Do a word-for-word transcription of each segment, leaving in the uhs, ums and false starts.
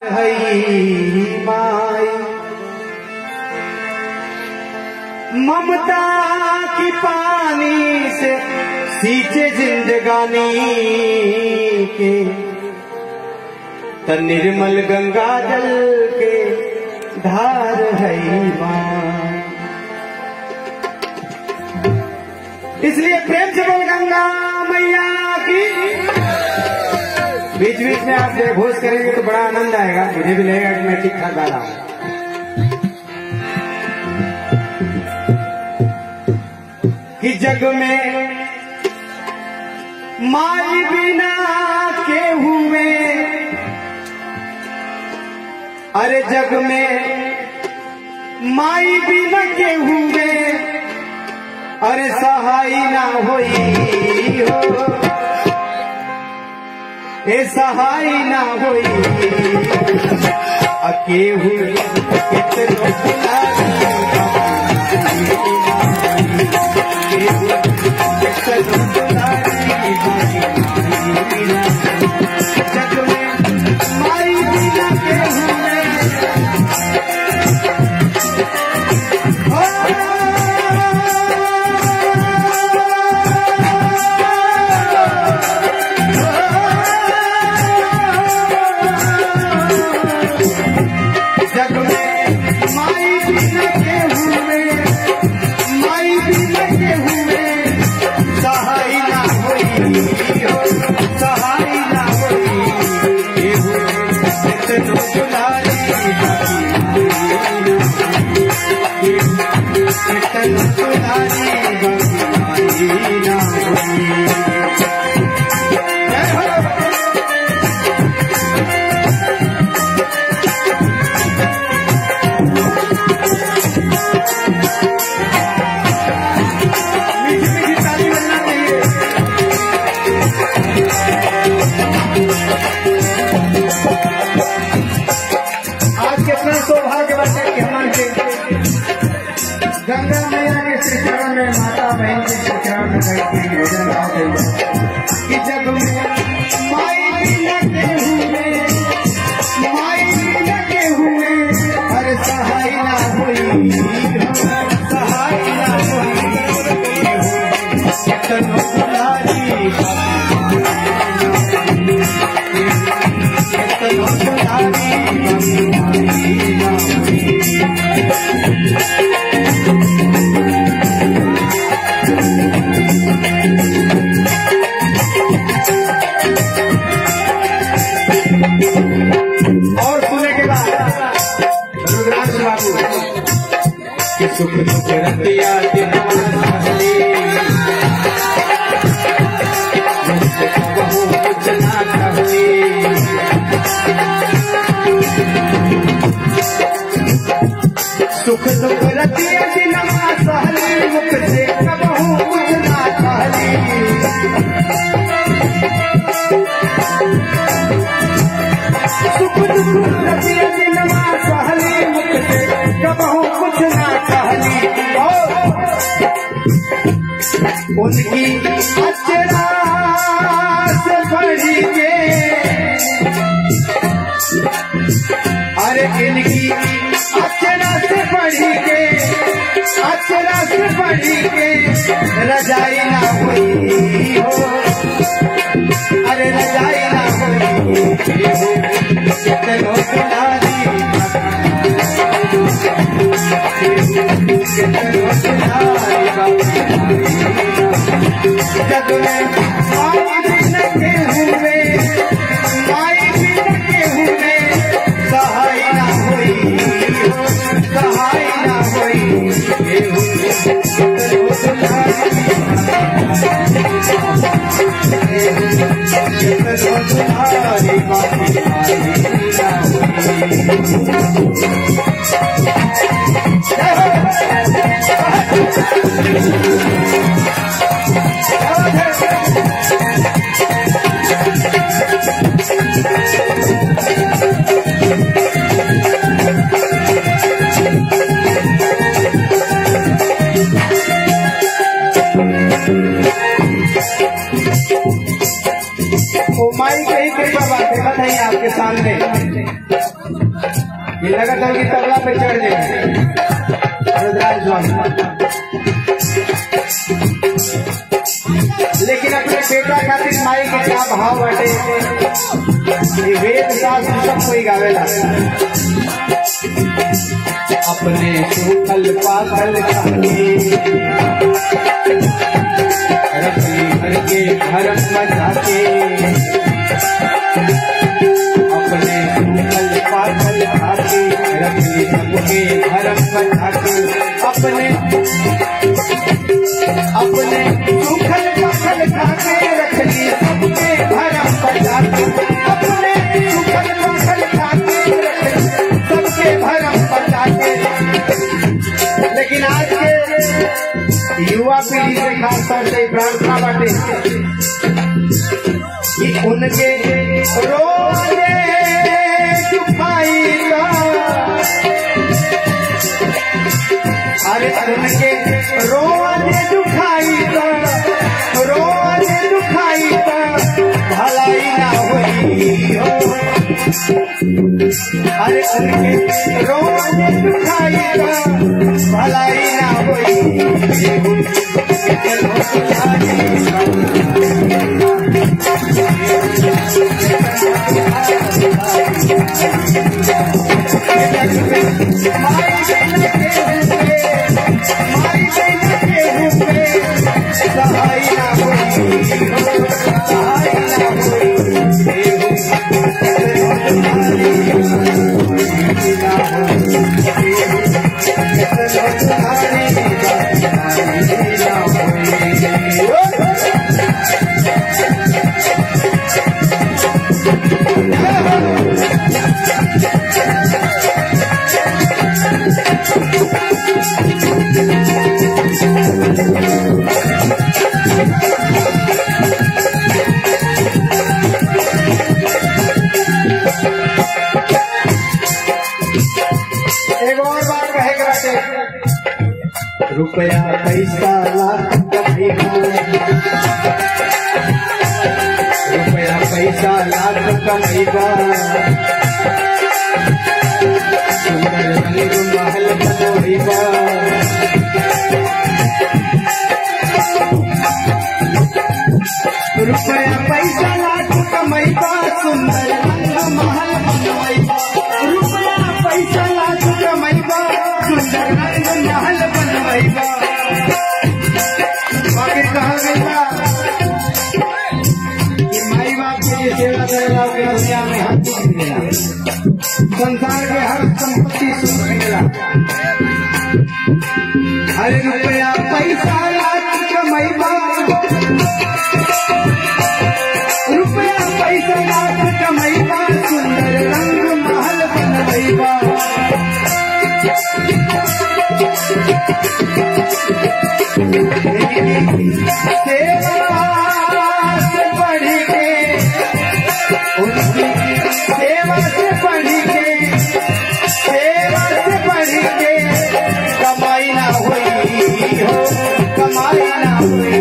माई ममता की पानी से सींचे जिंदगानी के त निर्मल गंगा जल के धार है माई। इसलिए प्रेम से बोल गंगा मैया की। बीच बीच में आप जयघोष करेंगे तो बड़ा आनंद आएगा, मुझे भी लगेगा कि मैं ठीक ठाक गा रहा हूं। कि जग में माई बिना के हुए, अरे जग में माई बिना के हुए, अरे सहाय ना होई हो, ए सहाय ना होई अकेहू कितनो दुलारी कितनो दुलारी जग में माई बिना केहू गंगा मैया के श्री चरण में माता बहन के श्री चरण में बैठ के भोजन गाते कि जग में माई बिना के हुए, माई बिना के हुए, अरे सहाय ना होई, सहाय ना होई कितनो दुलारी कितनो दुलारी। और सुने के बाद रुद्राक्ष बाबू कि सुख दुख रतिया सुख दुख रतिया दिनमा सहली मुख से कबहू कुछ ना कहली। सुख दुख रतिया दिनमा सहली मुख से कबहू कुछ ना कहली। उनकी अचरा से बढ़ी के, अरे इनकी अचरा से बढ़ी के, अचरा से बढ़ी के रजाई ना हुई हो, अरे रजाई ना हुई कितनो दुलारी कितनो दुलारी जग में माई बिना के हुए, माई बिना के हुए, सहाय ना होई, सहाय ना होई कितनो दुलारी कितनो दुलारी माई कही कृपा बातें बताइए आपके सामने। ये लगा था कि तबला पे चढ़ गए रुद्राज स्वामी, लेकिन अपने बेटा खातिर माई के क्या भाव बाटे ये वेद शास्त्र सब कोई गावेला। अपने सूखल पाकल खाने रखली भर के धर्म मचाते, अपने सूखल पाकल खाते रखली सबके धर्म मचाते, अपने अपने सूखल पाकल खाते रखली सबके धर्म मचाते, अपने सूखल पाकल खाते रखली सबके धर्म मचाते। लेकिन आज के युवा पीढ़ी से खासतौर से प्रार्थना बाटे कि उनके रोजे दुखाईगा, अरे उनके रोजे दुखाईगा, रोजे दुखाईगा भलाई ना हुई हो, अरे उनके रोजे दुखाईगा भलाई ना हुई। रुपया पैसा लाख कमाईबा, रुपया पैसा लाख कमाईबा, सुंदर रंग महल बनवाईबा, रुपया पैसा लाख कमाईबा, सुंदर रंग महल बनवाईबा, रुपया पैसा लाख कमाईबा, सुंदर रंग महल बनवाईबा। बाकी कहा गया कि माई बाप के लिए सेवा करेगा के दुनिया में हर चीज मिलेगा, संसार के हर संपत्ति सुख मिलेगा। हर रुपया पैसा लाख कमाईबा, रुपया पैसा लाख कमाईबा, सुंदर रंग महल बनवाईबा। सेवा से बढ़ के उनकी सेवा से बढ़ के सेवा से बढ़ के कमाई ना हुई हो, कमाई ना हुई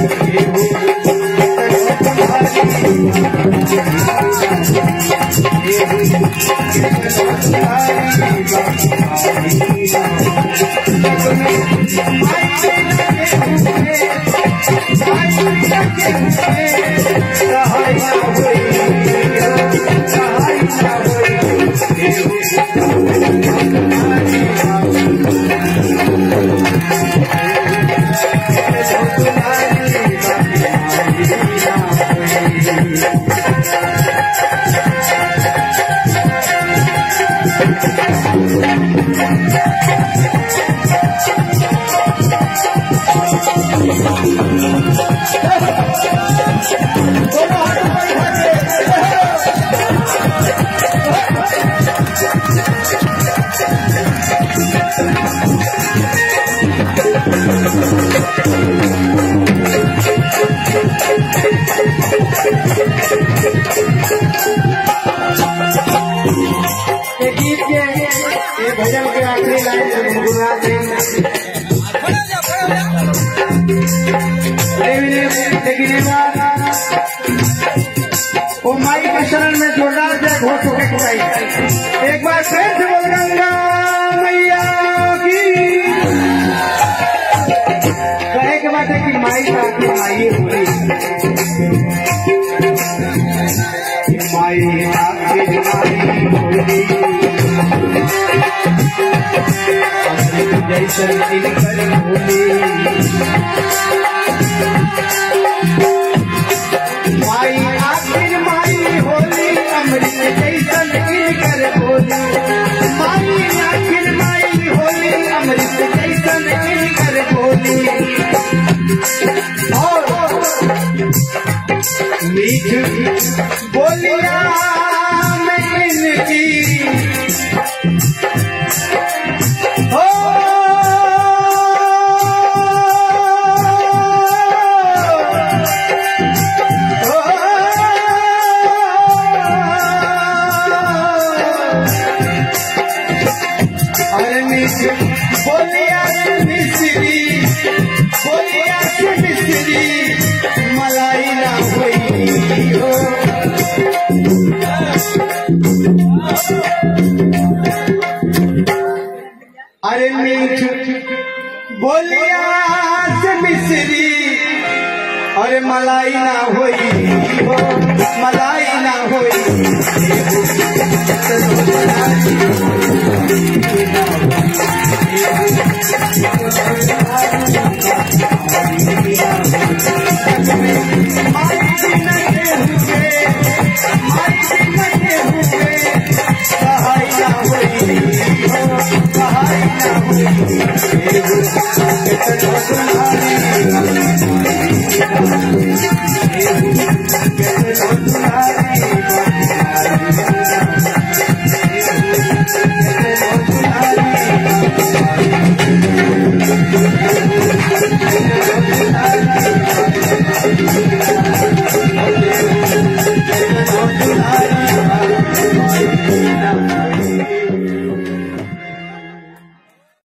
भजन के आखिरी लाइन गुनगुना वो माई के शरण में जोरदार से घोष होकर एक बार फिर से बोल रहा मलाई हुई माई आखिर माई होली जैसन इनकर होली माई आखिर माई होली अमृत जैसन इनकर होली माई आखिर माई होली अमृत जैसन इनकर होली और मीठ बोलिया में इनकी हो बोलिया मिश्री बोलिया मिश्री मलाई ना हुई हो अरे मीठ बोलिया मिश्री अरे मलाई ना हुई हो मलाई ना हुई सहाय ना हुई सहाय ना हुई